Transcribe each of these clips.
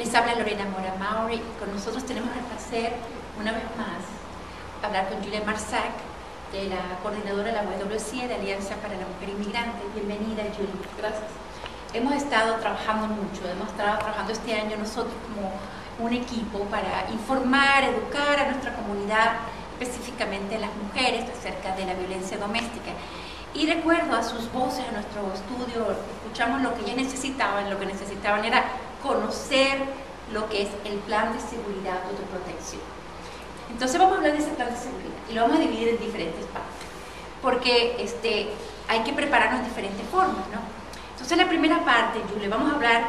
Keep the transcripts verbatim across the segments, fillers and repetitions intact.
Les habla Lorena Mora Maury y con nosotros tenemos el placer, una vez más, hablar con Julia Marsac, de la coordinadora de la W W C I, de Alianza para la Mujer Inmigrante. Bienvenida, Julia. Gracias. Hemos estado trabajando mucho, hemos estado trabajando este año nosotros como un equipo para informar, educar a nuestra comunidad, específicamente a las mujeres, acerca de la violencia doméstica. Y recuerdo a sus voces, a nuestro estudio, escuchamos lo que ellas necesitaban, lo que necesitaban era conocer lo que es el plan de seguridad o de protección. Entonces vamos a hablar de ese plan de seguridad y lo vamos a dividir en diferentes partes, porque este, hay que prepararnos de diferentes formas, ¿no? Entonces la primera parte, Julia, vamos a hablar,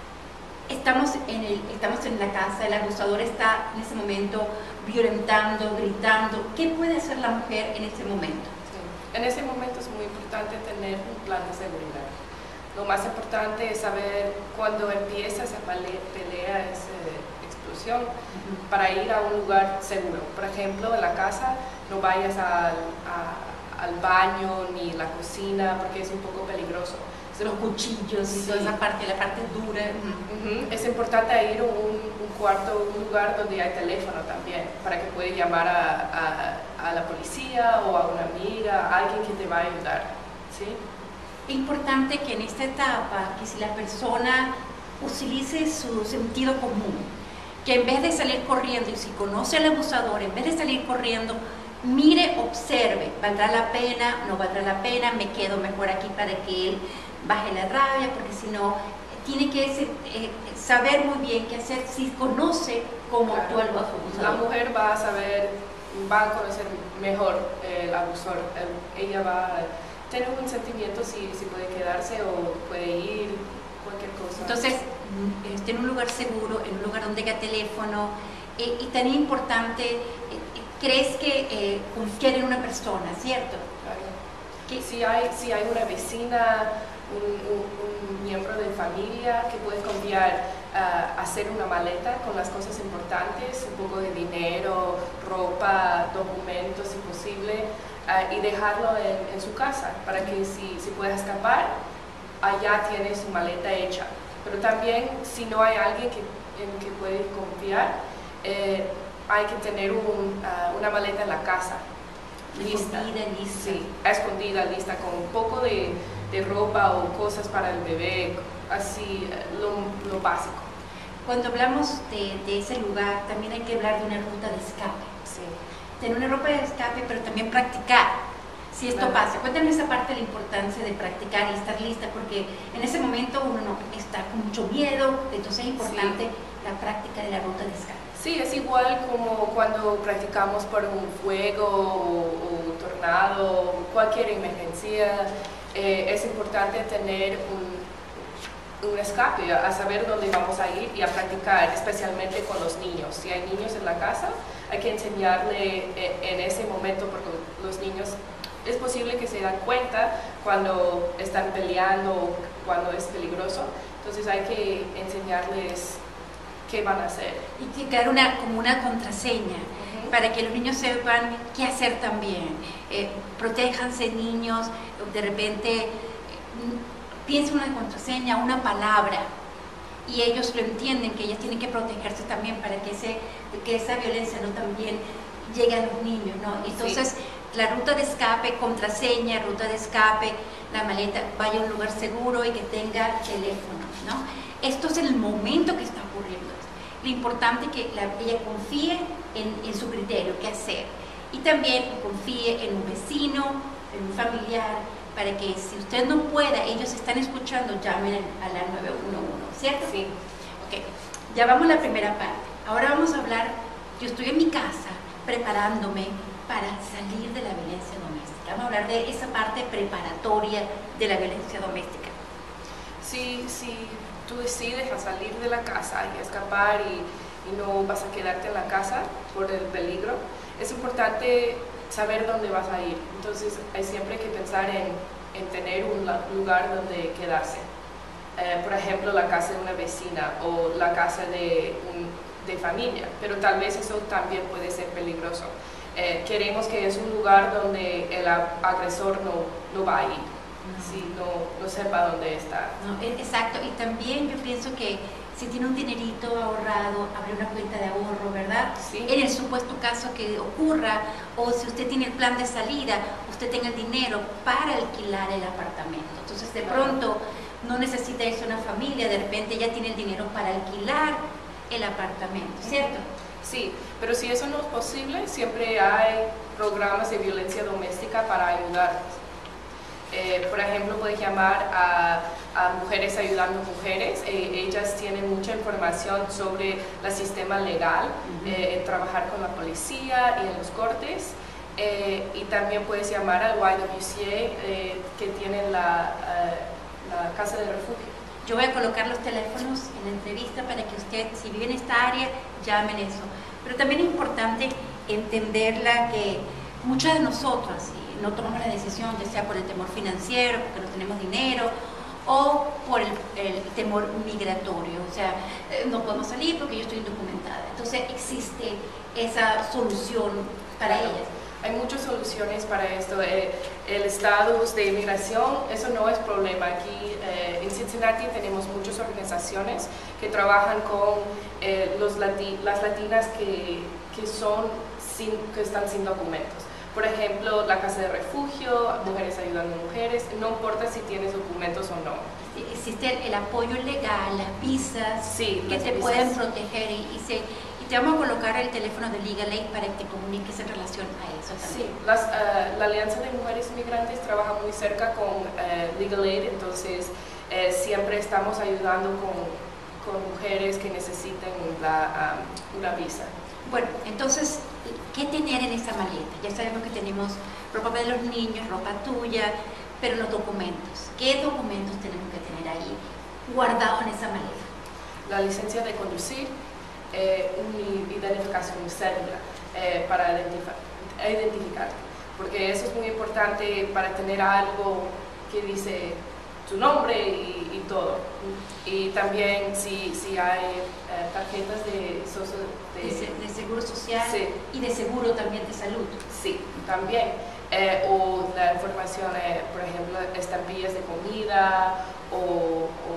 estamos en, el, estamos en la casa, el abusador está en ese momento violentando, gritando. ¿Qué puede hacer la mujer en ese momento? Sí. En ese momento es muy importante tener un plan de seguridad. Lo más importante es saber cuándo empieza esa pelea, esa explosión, uh-huh. para ir a un lugar seguro. Por ejemplo, en la casa no vayas al, a, al baño ni la cocina porque es un poco peligroso. Los cuchillos y sí. toda esa parte, la parte dura. Uh-huh. Es importante ir a un, un cuarto, un lugar donde hay teléfono también, para que puedas llamar a, a, a la policía o a una amiga, a alguien que te va a ayudar. ¿Sí? Es importante que en esta etapa, que si la persona utilice su sentido común, que en vez de salir corriendo, y si conoce al abusador, en vez de salir corriendo, mire, observe, ¿valdrá la pena? ¿No valdrá la pena? ¿Me quedo mejor aquí para que él baje la rabia? Porque si no, tiene que eh, saber muy bien qué hacer si conoce cómo claro. actúa el abusador. La mujer va a saber, va a conocer mejor el abusor, ella va a tener un sentimiento si, si puede quedarse o puede ir, cualquier cosa. Entonces, esté en un lugar seguro, en un lugar donde haya teléfono, eh, y tan importante, eh, crees que eh, confiar en una persona, ¿cierto? Claro. Que si hay, si hay una vecina, un, un, un miembro de familia que puedes confiar, uh, hacer una maleta con las cosas importantes, un poco de dinero, ropa, documentos si posible, uh, y dejarlo en, en su casa para que si, si puedes escapar, allá tienes su maleta hecha. Pero también si no hay alguien que, en que puedes confiar, eh, hay que tener un, uh, una maleta en la casa. Lista, escondida, lista. Sí, escondida, lista, con un poco de, de ropa o cosas para el bebé, así, lo, lo básico. Cuando hablamos de, de ese lugar, también hay que hablar de una ruta de escape. Sí. Tener una ruta de escape, pero también practicar. Si esto claro. pasa, cuéntame esa parte de la importancia de practicar y estar lista, porque en ese momento uno no está con mucho miedo, entonces es importante sí. la práctica de la ruta de escape. Sí, es igual como cuando practicamos por un fuego o, o tornado, cualquier emergencia, eh, es importante tener un, un escape, a saber dónde vamos a ir y a practicar, especialmente con los niños. Si hay niños en la casa, hay que enseñarle en ese momento, porque los niños es posible que se dan cuenta cuando están peleando o cuando es peligroso, entonces hay que enseñarles qué van a hacer. Y que crear una, como una contraseña, uh-huh. para que los niños sepan qué hacer también. Eh, protéjanse niños, de repente eh, piensen una contraseña, una palabra, y ellos lo entienden, que ellas tienen que protegerse también para que, ese, que esa violencia no también llegue a los niños, ¿no? Entonces, sí. la ruta de escape, contraseña, ruta de escape, la maleta, vaya a un lugar seguro y que tenga teléfono, ¿no? Esto es el momento que está ocurriendo. Lo importante es que la, ella confíe en, en su criterio, qué hacer. Y también confíe en un vecino, en un familiar, para que si usted no pueda, ellos están escuchando, llamen a la nueve uno uno, ¿cierto? Sí. Ok, ya vamos a la primera parte. Ahora vamos a hablar, yo estoy en mi casa preparándome para salir de la violencia doméstica. Vamos a hablar de esa parte preparatoria de la violencia doméstica. Sí, sí. Tú decides a salir de la casa y escapar y, y no vas a quedarte en la casa por el peligro, es importante saber dónde vas a ir. Entonces hay siempre que pensar en, en tener un lugar donde quedarse. Eh, por ejemplo, la casa de una vecina o la casa de, un, de familia, pero tal vez eso también puede ser peligroso. Eh, queremos que es un lugar donde el agresor no, no va a ir. Si no, no sepa dónde está. No, exacto, y también yo pienso que si tiene un dinerito ahorrado, abrir una cuenta de ahorro, ¿verdad? Sí. En el supuesto caso que ocurra, o si usted tiene el plan de salida, usted tenga el dinero para alquilar el apartamento. Entonces, de pronto, no necesita irse a una familia, de repente ya tiene el dinero para alquilar el apartamento, ¿cierto? Sí, pero si eso no es posible, siempre hay programas de violencia doméstica para ayudar. Eh, por ejemplo, puedes llamar a, a Mujeres Ayudando Mujeres. Eh, ellas tienen mucha información sobre el sistema legal, uh-huh. eh, en trabajar con la policía y en los cortes. Eh, y también puedes llamar al Y W C A, eh, que tienen la, uh, la casa de refugio. Yo voy a colocar los teléfonos en la entrevista para que usted, si vive en esta área, llamen eso. Pero también es importante entenderla que muchas de nosotras no tomamos la decisión, ya sea por el temor financiero, porque no tenemos dinero, o por el, el temor migratorio, o sea, eh, no podemos salir porque yo estoy indocumentada. Entonces existe esa solución para claro. ellas. Hay muchas soluciones para esto. Eh, el estatus de inmigración, eso no es problema. Aquí eh, en Cincinnati tenemos muchas organizaciones que trabajan con eh, los lati las latinas que, que, son sin, que están sin documentos. Por ejemplo, la Casa de Refugio, Mujeres Ayudando Mujeres, no importa si tienes documentos o no. Existe el apoyo legal, las visas, sí, que las te visas. pueden proteger y, y, se, y te vamos a colocar el teléfono de Legal Aid para que te comuniques en relación a eso también. Sí, las, uh, la Alianza de Mujeres Inmigrantes trabaja muy cerca con uh, Legal Aid, entonces uh, siempre estamos ayudando con, con mujeres que necesiten la, um, una visa. Bueno, entonces, ¿qué tener en esa maleta? Ya sabemos que tenemos ropa de los niños, ropa tuya, pero los documentos. ¿Qué documentos tenemos que tener ahí guardados en esa maleta? La licencia de conducir, eh, una identificación, una cédula, eh, para identificar, identificarte. Porque eso es muy importante para tener algo que dice tu nombre y, y todo. Y también si, si hay eh, tarjetas de, de, de, de seguro social, sí. Y de seguro también de salud. Sí, también. Eh, o la información, eh, por ejemplo, estampillas de comida o, o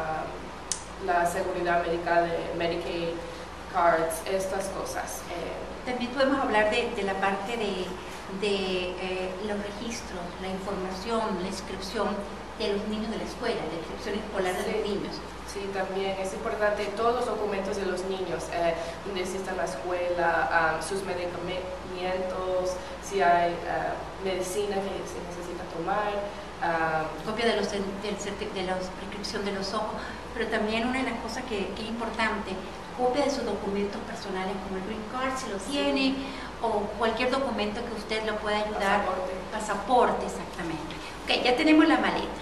um, la seguridad médica de Medicaid, cards, estas cosas. Eh. También podemos hablar de, de la parte de, de eh, los registros, la información, la inscripción de los niños de la escuela, la inscripción escolar de sí. los niños. Sí, también es importante todos los documentos de los niños, eh, donde está la escuela, um, sus medicamentos, si hay uh, medicina que se necesita tomar. Um, Copia de, los, de, de la prescripción de los ojos, pero también una de las cosas que, que es importante, copia de sus documentos personales como el Green Card, si lo tiene, o cualquier documento que usted lo pueda ayudar. Pasaporte. Pasaporte, exactamente. Ok, ya tenemos la maleta.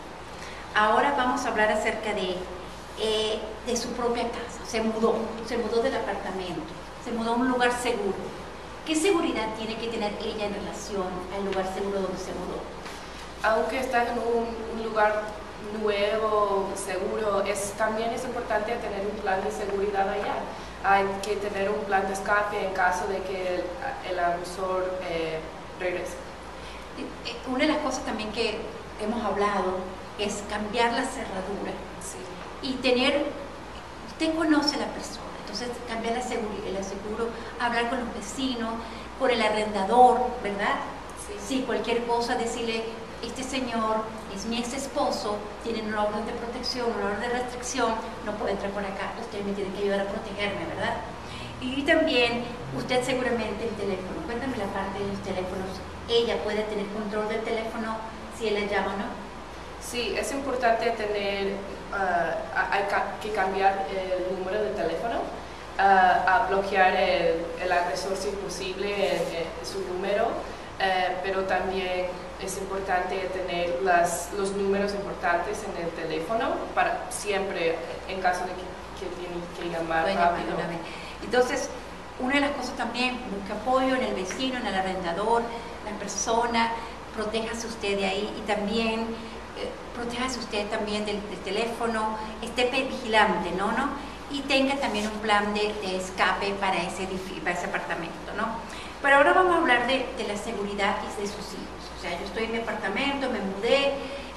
Ahora vamos a hablar acerca de, eh, de su propia casa. Se mudó, se mudó del apartamento, se mudó a un lugar seguro. ¿Qué seguridad tiene que tener ella en relación al lugar seguro donde se mudó? Aunque está en un, un lugar nuevo, seguro, es, también es importante tener un plan de seguridad allá. Hay que tener un plan de escape en caso de que el, el abusor eh, regrese. Una de las cosas también que hemos hablado es cambiar la cerradura. Sí. Y tener, usted conoce a la persona, entonces cambiar la seguridad, el seguro, hablar con los vecinos, con el arrendador, ¿verdad? Sí. Sí, cualquier cosa, decirle, este señor es mi ex esposo, tiene una orden de protección, una orden de restricción, no puede entrar por acá, usted me tiene que ayudar a protegerme, ¿verdad? Y también, usted seguramente el teléfono, cuéntame la parte de los teléfonos, ella puede tener control del teléfono si él le llama o no. Sí, es importante tener, uh, hay que cambiar el número de teléfono, uh, a bloquear el, el agresor si es posible, el, el, su número, uh, pero también es importante tener las, los números importantes en el teléfono para siempre, en caso de que, que tienen que llamar rápido. Entonces, una de las cosas también, busque apoyo en el vecino, en el arrendador, la persona, protéjase usted de ahí y también eh, protéjase usted también del, del teléfono, esté vigilante, ¿no? ¿no? Y tenga también un plan de, de escape para ese, para ese apartamento, ¿no? Pero ahora vamos a hablar de, de la seguridad de sus hijos. O sea, yo estoy en mi apartamento, me mudé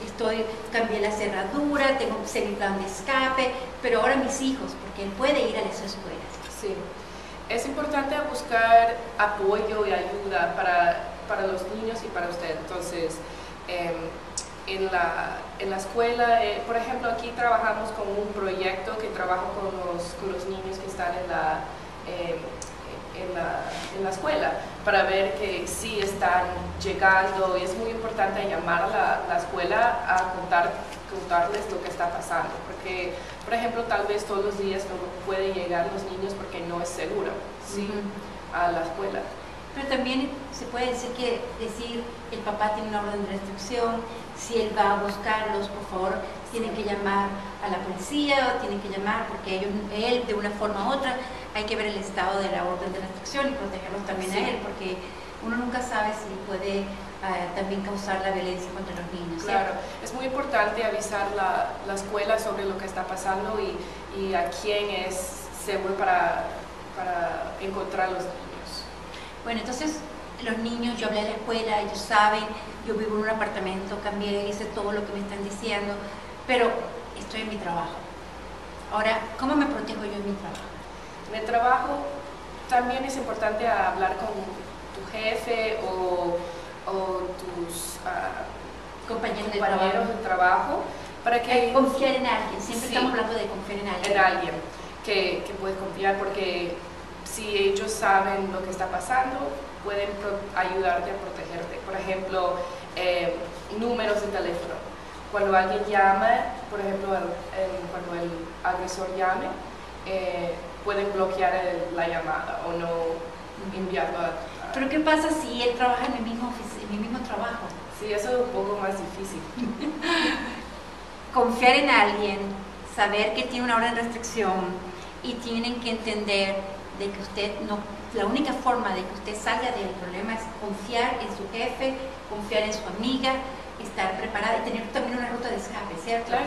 estoy, cambié la cerradura, tengo que hacer mi plan de escape, pero ahora mis hijos, porque él puede ir a esas escuelas. Sí, es importante buscar apoyo y ayuda para, para los niños y para usted. Entonces, eh, en, la, en la escuela, eh, por ejemplo, aquí trabajamos con un proyecto que trabaja con los, con los niños que están en la... Eh, En la, en la escuela para ver que sí están llegando, y es muy importante llamar a la, la escuela a contar, contarles lo que está pasando, porque por ejemplo tal vez todos los días no pueden llegar los niños porque no es seguro, ¿sí? Uh-huh. A la escuela. Pero también se puede decir que decir el papá tiene una orden de restricción, si él va a buscarlos, por favor, tienen que llamar a la policía o tienen que llamar porque ellos, él de una forma u otra, hay que ver el estado de la orden de restricción y protegerlos también sí. A él, porque uno nunca sabe si puede uh, también causar la violencia contra los niños. Claro, ¿cierto? Es muy importante avisar la, la escuela sobre lo que está pasando y, y a quién es seguro para, para encontrar a los niños. Bueno, entonces los niños, yo hablé a la escuela, ellos saben, yo vivo en un apartamento, cambié, hice todo lo que me están diciendo, pero estoy en mi trabajo. Ahora, ¿cómo me protejo yo en mi trabajo? En el trabajo también es importante hablar con tu jefe o, o tus uh, compañeros, compañeros de, trabajo. de trabajo para que... Eh, confiar en alguien, siempre sí, estamos hablando de confiar en alguien. En alguien que, que puedes confiar, porque si ellos saben lo que está pasando, pueden ayudarte a protegerte. Por ejemplo, eh, números de teléfono. Cuando alguien llama, por ejemplo, el, el, cuando el agresor llame, eh, pueden bloquear el, la llamada o no enviarlo a, a... ¿Pero qué pasa si él trabaja en mi mismo, en mi mismo trabajo? Sí, eso es un poco más difícil. Confiar en alguien, saber que tiene una orden de restricción y tienen que entender de que usted no... La única forma de que usted salga del problema es confiar en su jefe, confiar en su amiga, estar preparada y tener también una ruta de escape, ¿cierto? Claro.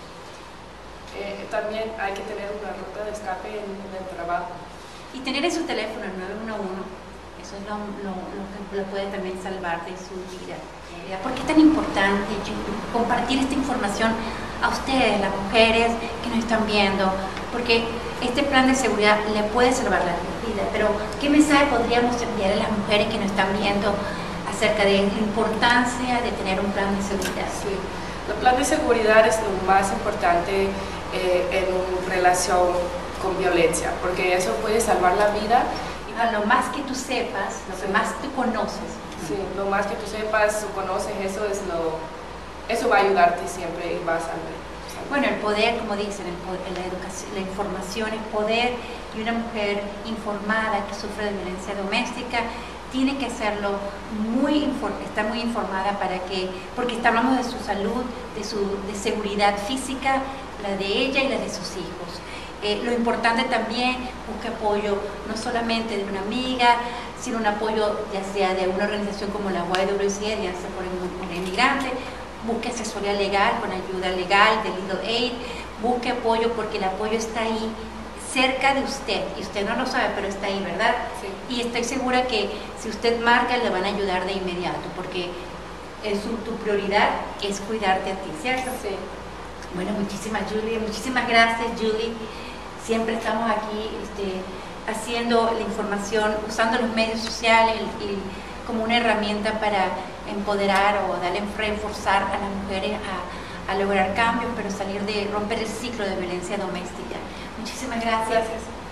Eh, también hay que tener una ruta de escape en, en el trabajo. Y tener en su teléfono el nueve uno uno, eso es lo, lo, lo que lo puede también salvar de su vida. ¿Por qué es tan importante compartir esta información a ustedes, las mujeres que nos están viendo? Porque este plan de seguridad le puede salvar la vida, pero ¿qué mensaje podríamos enviar a las mujeres que nos están viendo acerca de la importancia de tener un plan de seguridad? Sí, el plan de seguridad es lo más importante eh, en una relación con violencia, porque eso puede salvar la vida. A lo más que tú sepas, lo que sí. más tú conoces. Sí, lo más que tú sepas o conoces, eso, es lo, eso va a ayudarte siempre y va a salvar. Bueno, el poder, como dicen, el poder, la educación, la información es poder, y una mujer informada que sufre de violencia doméstica tiene que hacerlo muy, estar muy informada para que, porque hablamos de su salud, de su de seguridad física, la de ella y la de sus hijos. Eh, lo importante también, busque apoyo no solamente de una amiga, sino un apoyo ya sea de una organización como la Y W C A, Alianza por el Inmigrante. Busque asesoría legal, con ayuda legal de Legal Aid, busque apoyo porque el apoyo está ahí, cerca de usted, y usted no lo sabe, pero está ahí, ¿verdad? Sí. Y estoy segura que si usted marca, le van a ayudar de inmediato, porque es su, tu prioridad es cuidarte a ti, ¿cierto? Sí. Bueno, muchísimas, Julie, muchísimas gracias, Julie. Siempre estamos aquí este, haciendo la información, usando los medios sociales y, como una herramienta para empoderar o darle, reforzar a las mujeres a, a lograr cambios, pero salir de, romper el ciclo de violencia doméstica. Muchísimas gracias. Gracias.